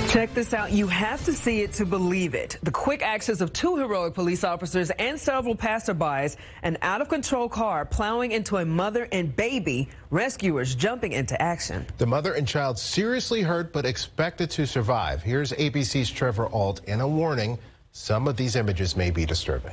Check this out. You have to see it to believe it. The quick actions of 2 heroic police officers and several passerbys, an out-of-control car plowing into a mother and baby, rescuers jumping into action. The mother and child seriously hurt but expected to survive. Here's ABC's Trevor Ault in a warning. Some of these images may be disturbing.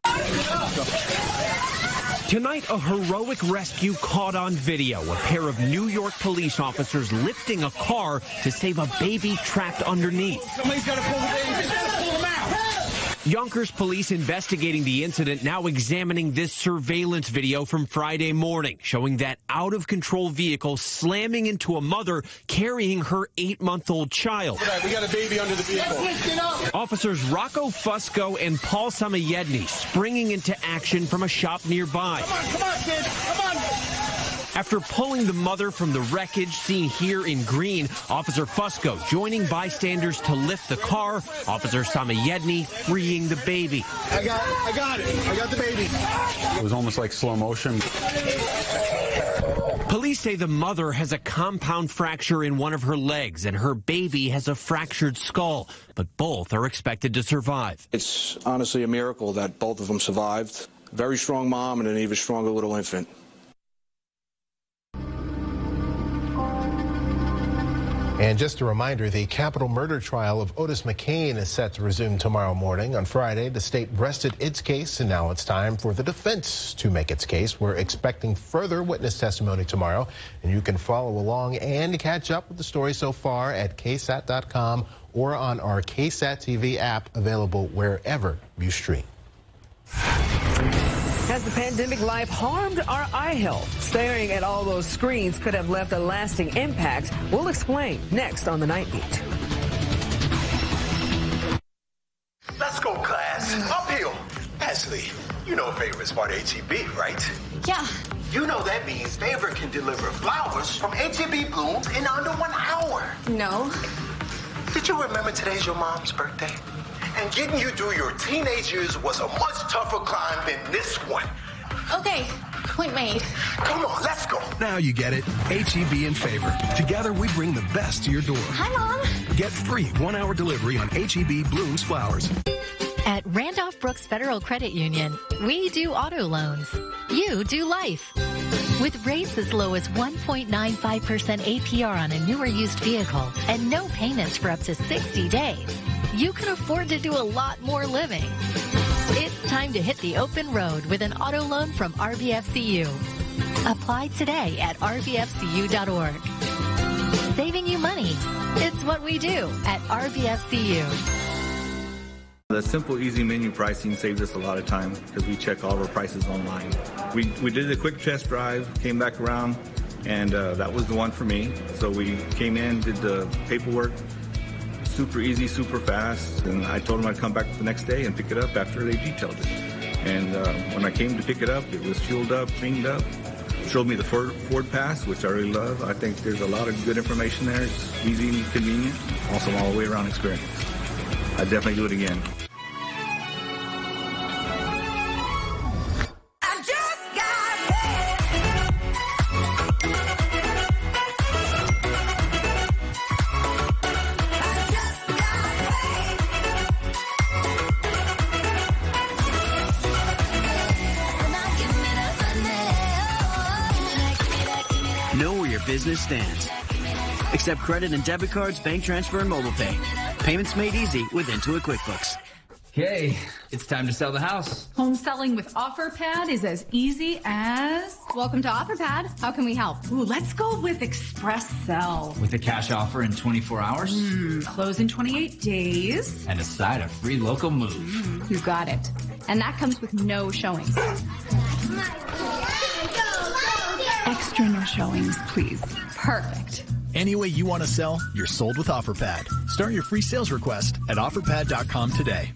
Tonight, a heroic rescue caught on video. A pair of New York police officers lifting a car to save a baby trapped underneath. Somebody's got to pull the baby. Just got to pull him out. Yonkers police investigating the incident, now examining this surveillance video from Friday morning, showing that out-of-control vehicle slamming into a mother carrying her 8-month-old child. We got a baby under the vehicle. Officers Rocco Fusco and Paul Samayedny springing into action from a shop nearby. Come on, kid. Come on. After pulling the mother from the wreckage seen here in green, Officer Fusco joining bystanders to lift the car. Officer Samayedny freeing the baby. I got it. I got the baby. It was almost like slow motion. Police say the mother has a compound fracture in one of her legs and her baby has a fractured skull, but both are expected to survive. It's honestly a miracle that both of them survived. Very strong mom and an even stronger little infant. And just a reminder, the capital murder trial of Otis McCain is set to resume tomorrow morning. On Friday, the state rested its case, and now it's time for the defense to make its case. We're expecting further witness testimony tomorrow, and you can follow along and catch up with the story so far at ksat.com or on our KSAT TV app, available wherever you stream. Has the pandemic life harmed our eye health? Staring at all those screens could have left a lasting impact. We'll explain next on The Night Beat. Let's go, class. Uphill. Ashley, you know Favorite's part of H-E-B, right? Yeah. You know that means Favorite can deliver flowers from H-E-B blooms in under 1 hour. No. Did you remember today's your mom's birthday? And getting you through your teenage years was a much tougher climb than this one. Okay, point made. Come on, let's go. Now you get it. H-E-B and Favorite. Together we bring the best to your door. Hi, Mom. Get free 1-hour delivery on H-E-B Blooms Flowers. At Randolph Brooks Federal Credit Union, we do auto loans. You do life. With rates as low as 1.95% APR on a newer used vehicle and no payments for up to 60 days, you can afford to do a lot more living. It's time to hit the open road with an auto loan from RBFCU. Apply today at rbfcu.org. Saving you money. It's what we do at RBFCU. The simple, easy menu pricing saves us a lot of time because we check all of our prices online. We did a quick test drive, came back around, and that was the one for me. So we came in, did the paperwork, super easy, super fast, and I told them I'd come back the next day and pick it up after they detailed it. And when I came to pick it up, it was fueled up, cleaned up, showed me the Ford Pass, which I really love. I think there's a lot of good information there. It's easy and convenient, also all the way around experience. I'd definitely do it again. Know where your business stands. Accept credit and debit cards, bank transfer, and mobile pay. Payments made easy with Intuit QuickBooks. Okay, it's time to sell the house. Home selling with OfferPad is as easy as... Welcome to OfferPad. How can we help? Ooh, let's go with Express Sell. With a cash offer in 24 hours. Close in 28 days. And a side of free local move. You got it. And that comes with no showings. Extra no showings, please. Perfect. Any way you want to sell, you're sold with OfferPad. Start your free sales request at OfferPad.com today.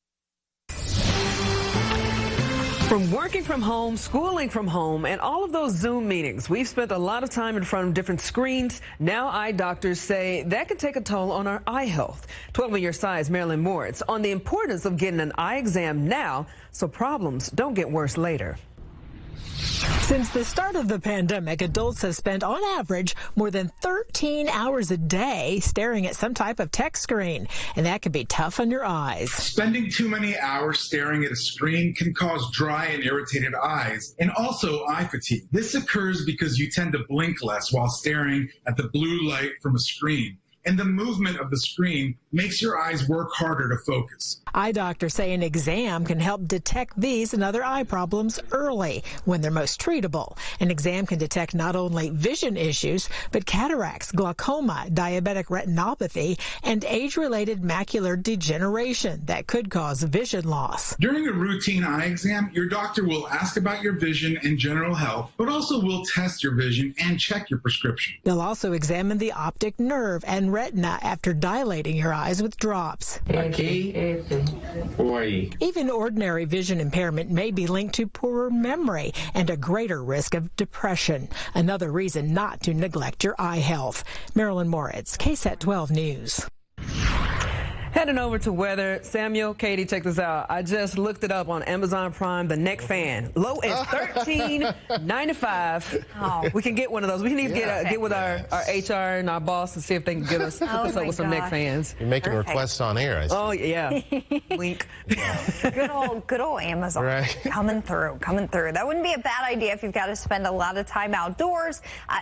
From working from home, schooling from home, and all of those Zoom meetings, we've spent a lot of time in front of different screens. Now eye doctors say that can take a toll on our eye health. 12 on your side's Marilyn Moritz on the importance of getting an eye exam now so problems don't get worse later. Since the start of the pandemic, adults have spent on average more than 13 hours a day staring at some type of tech screen, and that can be tough on your eyes. Spending too many hours staring at a screen can cause dry and irritated eyes, and also eye fatigue. This occurs because you tend to blink less while staring at the blue light from a screen, and the movement of the screen makes your eyes work harder to focus. Eye doctors say an exam can help detect these and other eye problems early when they're most treatable. An exam can detect not only vision issues, but cataracts, glaucoma, diabetic retinopathy, and age-related macular degeneration that could cause vision loss. During a routine eye exam, your doctor will ask about your vision and general health, but also will test your vision and check your prescription. They'll also examine the optic nerve and retina after dilating your eyes with drops. Even ordinary vision impairment may be linked to poorer memory and a greater risk of depression. Another reason not to neglect your eye health. Marilyn Moritz, KSAT 12 News. Heading over to weather. Samuel, Katie, check this out. I just looked it up on Amazon Prime, the neck fan. Low is $13.95. Oh. We can get one of those. We can even get with our HR and our boss and see if they can get us hook us up with some neck fans. You're making requests on air, I see. Oh, yeah. Wink. Good old Amazon. Right. Coming through. That wouldn't be a bad idea if you've got to spend a lot of time outdoors,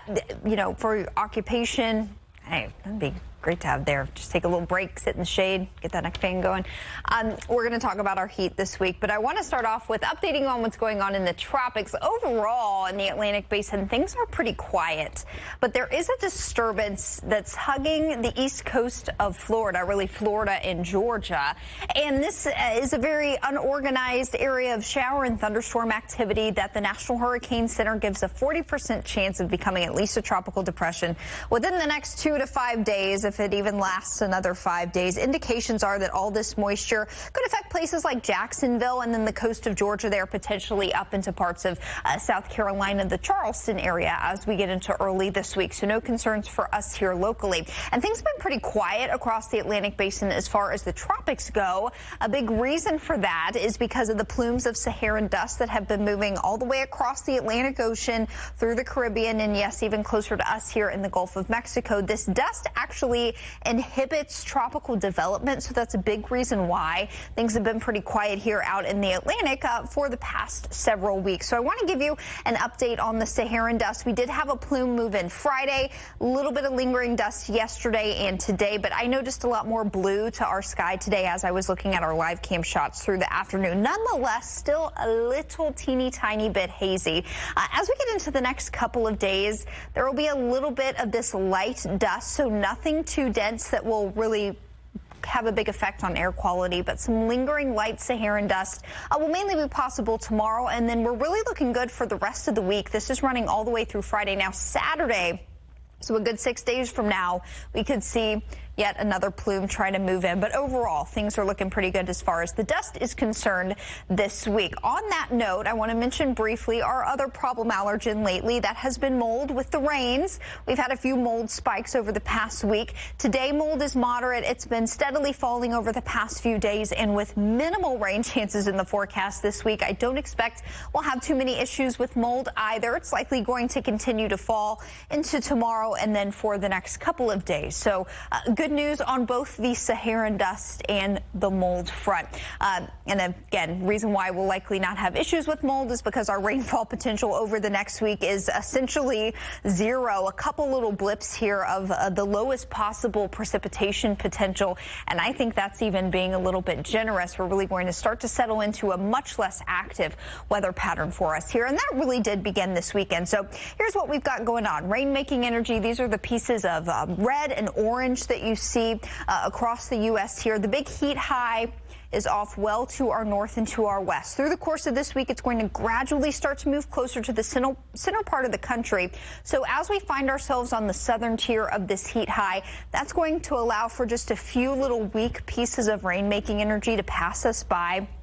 for your occupation. Hey, that'd be great to have there. Just take a little break, sit in the shade, get that neck fan going. We're going to talk about our heat this week, but I want to start off with updating you on what's going on in the tropics. Overall, in the Atlantic Basin, things are pretty quiet, but there is a disturbance that's hugging the east coast of Florida, really Florida and Georgia. And this is a very unorganized area of shower and thunderstorm activity that the National Hurricane Center gives a 40% chance of becoming at least a tropical depression within the next 2 to 5 days. If it even lasts another 5 days. Indications are that all this moisture could affect places like Jacksonville and then the coast of Georgia there, potentially up into parts of South Carolina, the Charleston area as we get into early this week. So no concerns for us here locally. And things have been pretty quiet across the Atlantic Basin as far as the tropics go. A big reason for that is because of the plumes of Saharan dust that have been moving all the way across the Atlantic Ocean through the Caribbean and, yes, even closer to us here in the Gulf of Mexico. This dust actually inhibits tropical development, so that's a big reason why things have been pretty quiet here out in the Atlantic for the past several weeks. So I want to give you an update on the Saharan dust. We did have a plume move in Friday, a little bit of lingering dust yesterday and today, but I noticed a lot more blue to our sky today as I was looking at our live cam shots through the afternoon. Nonetheless, still a little teeny tiny bit hazy. As we get into the next couple of days, there will be a little bit of this light dust, so nothing too dense that will really have a big effect on air quality, but some lingering light Saharan dust will mainly be possible tomorrow, and then we're really looking good for the rest of the week. This is running all the way through Friday. Now Saturday, so a good 6 days from now, we could see yet another plume trying to move in. But overall, things are looking pretty good as far as the dust is concerned this week. On that note, I want to mention briefly our other problem allergen lately. That has been mold with the rains. We've had a few mold spikes over the past week. Today, mold is moderate. It's been steadily falling over the past few days, and with minimal rain chances in the forecast this week, I don't expect we'll have too many issues with mold either. It's likely going to continue to fall into tomorrow and then for the next couple of days. So good news on both the Saharan dust and the mold front. And again, reason why we'll likely not have issues with mold is because our rainfall potential over the next week is essentially zero. A couple little blips here of the lowest possible precipitation potential, and I think that's even being a little bit generous. We're really going to start to settle into a much less active weather pattern for us here, and that really did begin this weekend. So here's what we've got going on. Rain-making energy. These are the pieces of red and orange that you see across the U.S. here. The big heat high is off well to our north and to our west. Through the course of this week, it's going to gradually start to move closer to the center part of the country. So as we find ourselves on the southern tier of this heat high, that's going to allow for just a few little weak pieces of rain-making energy to pass us by.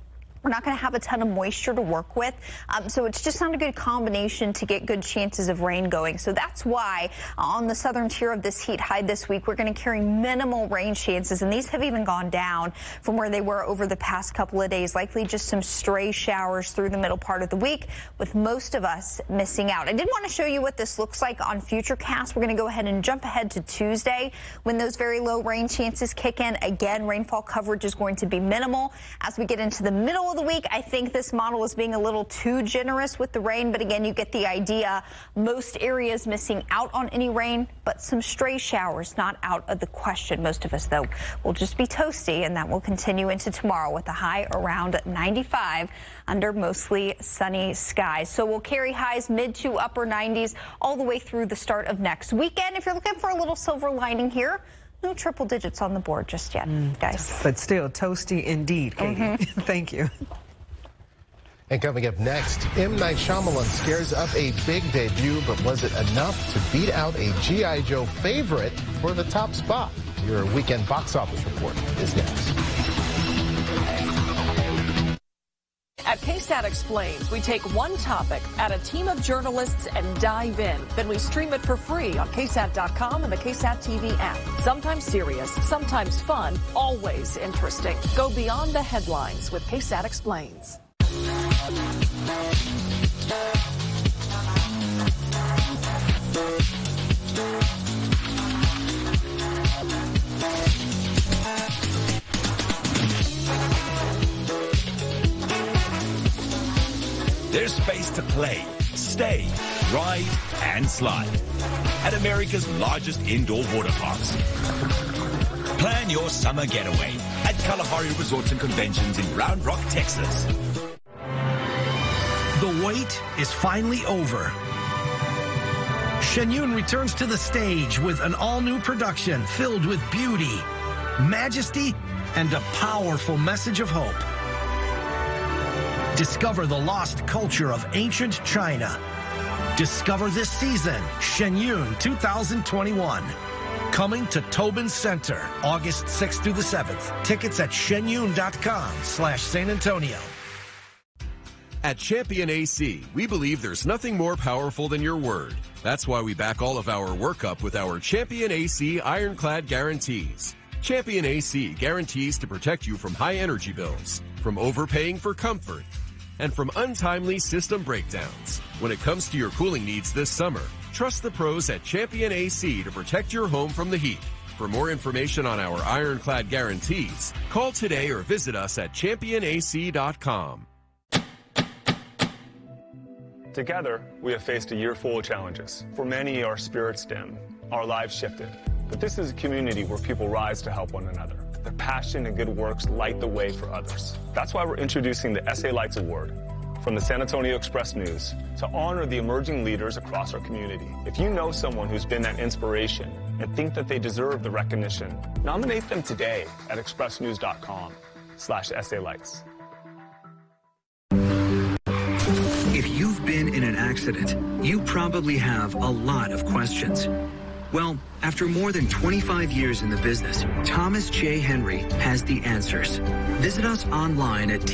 We're not going to have a ton of moisture to work with, so it's just not a good combination to get good chances of rain going. So that's why on the southern tier of this heat high this week, we're going to carry minimal rain chances, and these have even gone down from where they were over the past couple of days. Likely just some stray showers through the middle part of the week, with most of us missing out. I did want to show you what this looks like on Futurecast. We're going to go ahead and jump ahead to Tuesday when those very low rain chances kick in. Again, rainfall coverage is going to be minimal. As we get into the middle of the week, I think this model is being a little too generous with the rain, but again, you get the idea. Most areas missing out on any rain, but some stray showers not out of the question. Most of us, though, will just be toasty, and that will continue into tomorrow with a high around 95 under mostly sunny skies. So we'll carry highs mid to upper 90s all the way through the start of next weekend. If you're looking for a little silver lining here, no triple digits on the board just yet, guys. But still toasty indeed, Katie. Thank you. And coming up next, M. Night Shyamalan scares up a big debut, but was it enough to beat out a G.I. Joe favorite for the top spot? Your weekend box office report is next. At KSAT Explains, we take one topic, add a team of journalists, and dive in. Then we stream it for free on KSAT.com and the KSAT TV app. Sometimes serious, sometimes fun, always interesting. Go beyond the headlines with KSAT Explains. There's space to play, stay, ride, and slide at America's largest indoor water parks. Plan your summer getaway at Kalahari Resorts and Conventions in Round Rock, Texas. The wait is finally over. Shen Yun returns to the stage with an all-new production filled with beauty, majesty, and a powerful message of hope. Discover the lost culture of ancient China. Discover this season, Shen Yun 2021. Coming to Tobin Center, August 6th through the 7th. Tickets at shenyun.com/San Antonio. At Champion AC, we believe there's nothing more powerful than your word. That's why we back all of our workup with our Champion AC Ironclad guarantees. Champion AC guarantees to protect you from high energy bills, from overpaying for comfort, and from untimely system breakdowns. When it comes to your cooling needs this summer, trust the pros at Champion AC to protect your home from the heat. For more information on our Ironclad guarantees, call today or visit us at championac.com. Together, we have faced a year full of challenges. For many, our spirits dim, our lives shifted. But this is a community where people rise to help one another. Their passion and good works light the way for others. That's why we're introducing the SA Lights Award from the San Antonio Express News to honor the emerging leaders across our community. If you know someone who's been that inspiration and think that they deserve the recognition, nominate them today at expressnews.com/SA Lights. If you've been in an accident, you probably have a lot of questions. Well, after more than 25 years in the business, Thomas J. Henry has the answers. Visit us online at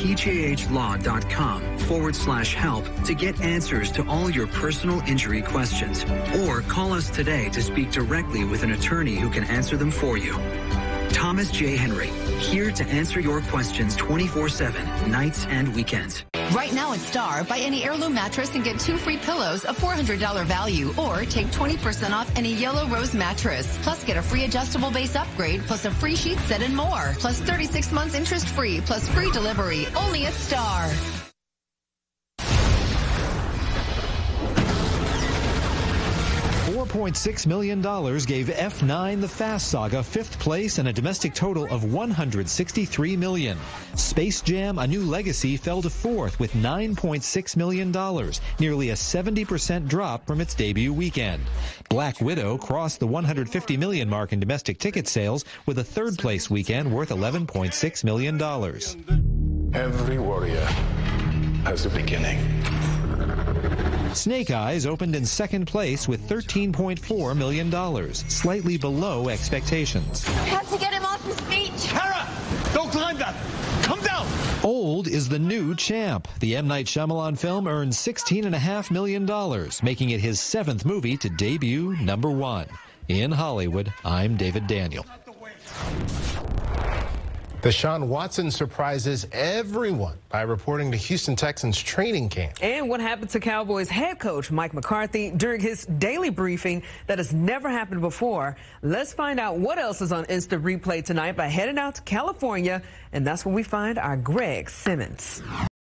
tjhlaw.com/help to get answers to all your personal injury questions. Or call us today to speak directly with an attorney who can answer them for you. Thomas J. Henry, here to answer your questions 24/7, nights and weekends. Right now at Star, buy any heirloom mattress and get 2 free pillows, a $400 value, or take 20% off any Yellow Rose mattress. Plus, get a free adjustable base upgrade, plus a free sheet set and more. Plus 36 months interest free, plus free delivery. Only at Star. $4.6 million gave F9 The Fast Saga 5th place and a domestic total of $163 million. Space Jam: A New Legacy fell to 4th with $9.6 million, nearly a 70% drop from its debut weekend. Black Widow crossed the $150 million mark in domestic ticket sales with a 3rd place weekend worth $11.6 million. Every warrior has a beginning. Snake Eyes opened in 2nd place with $13.4 million, slightly below expectations. We have to get him off his feet. Kara! Don't climb that! Come down! Old is the new champ. The M. Night Shyamalan film earned $16.5 million, making it his 7th movie to debut #1. In Hollywood, I'm David Daniel. Deshaun Watson surprises everyone by reporting to Houston Texans training camp. And what happened to Cowboys head coach Mike McCarthy during his daily briefing that has never happened before. Let's find out what else is on Instant Replay tonight by heading out to California. And that's where we find our Greg Simmons.